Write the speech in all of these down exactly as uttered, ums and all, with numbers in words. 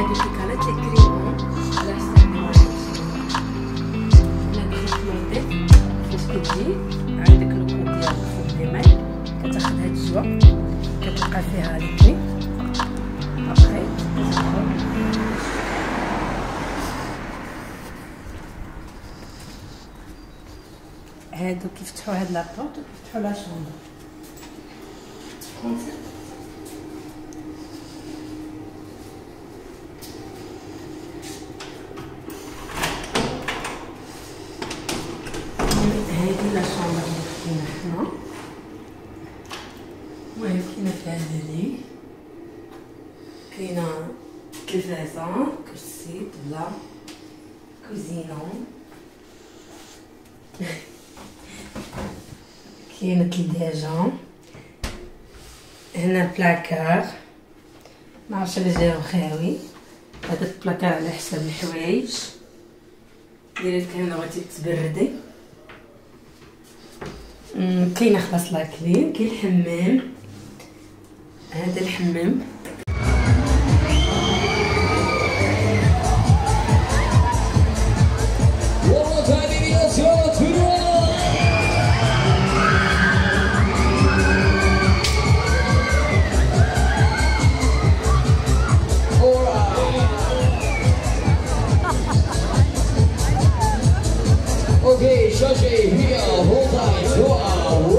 هادو الكيكانات لي كريمون على حساب هنا دخلت المريض فاش كتجي عندك الكود ديال الخبز ديال كتاخد هاد الجوا كتلقى فيها ليكي ابخي هادو كيفتحوا هاد لابورط وكيفتحوا لا شومبر هادي لا شومبر اللي كاينه حنا. المهم كاينه فيها لي كاينه تلفازه كرسي طبله كوزينه كاينه الثلاجه هنا البلاكار معرفتش علاش جاو خاوي. هذا البلاكار على حساب الحوايج ديالك هنا بغيتي تبردي. كاينه خلاص لاكلين كاين الحمام هذا الحمام Okay, Shoshi, here, hold tight, wow.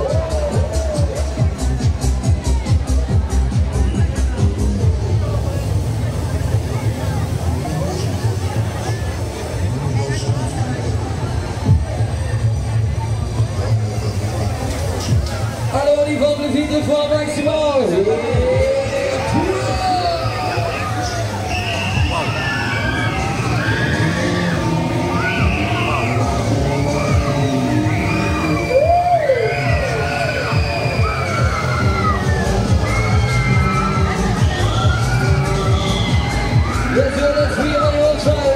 Allez, on y va plus vite de fois maximum. Let's do this, we are on try.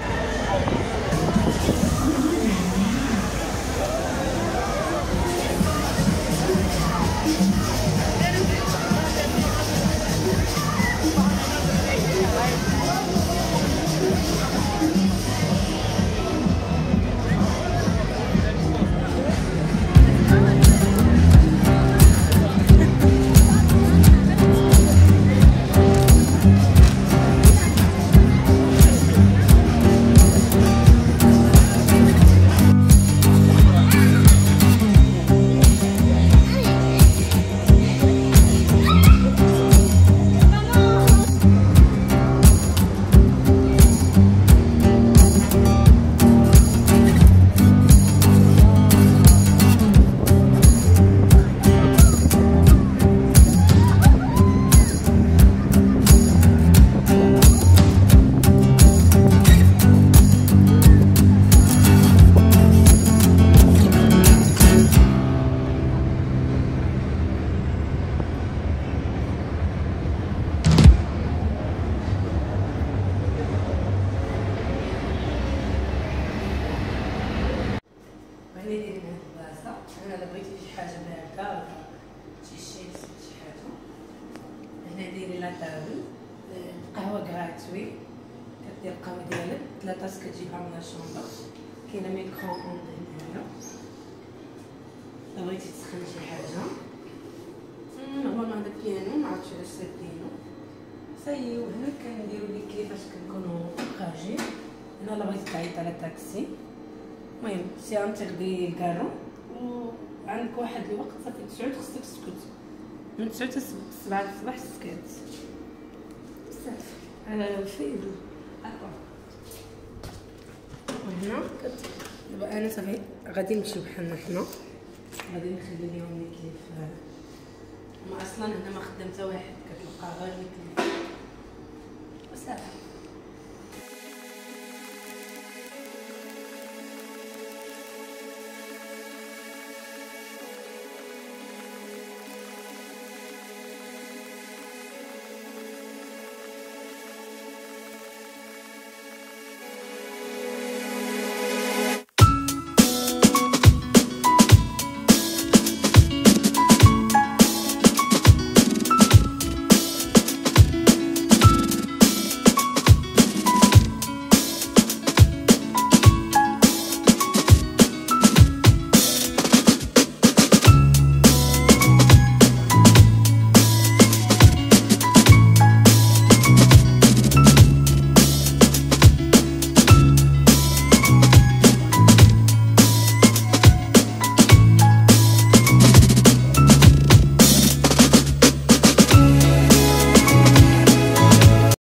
هنا دايرين هاد البلاصه. انا الا بغيتي شي حاجه بارده ولا شي شيبس ولا شي حاجه هنا دايرين لا طاول القهوه غراتوي كدير القهوه ديالك ثلاثه كتجيبها من الشومبر. كاينه ميكرو اوند هنايا الا بغيتي تسخن شي حاجه. نورمالمون هذا بيانو معرفتش علاش سادينو ساي. وهنا كنديرو لي كيفاش كنكونو خارجين. هنا الا بغيتي تعيط على تاكسي المهم سي غنتغدي الكارو وعندك واحد الوقت صافي تسعود خصك تسكت من تسعود حتى سبعة الصباح سكات بزاف على فيدو هكا. وهنا دابا انا صافي غادي نمشيو بحالنا حنا غادي نخلي ليهم الكليف. هما اصلا هنا ما خدام حتى واحد كتلقى غير الكليف وصافي.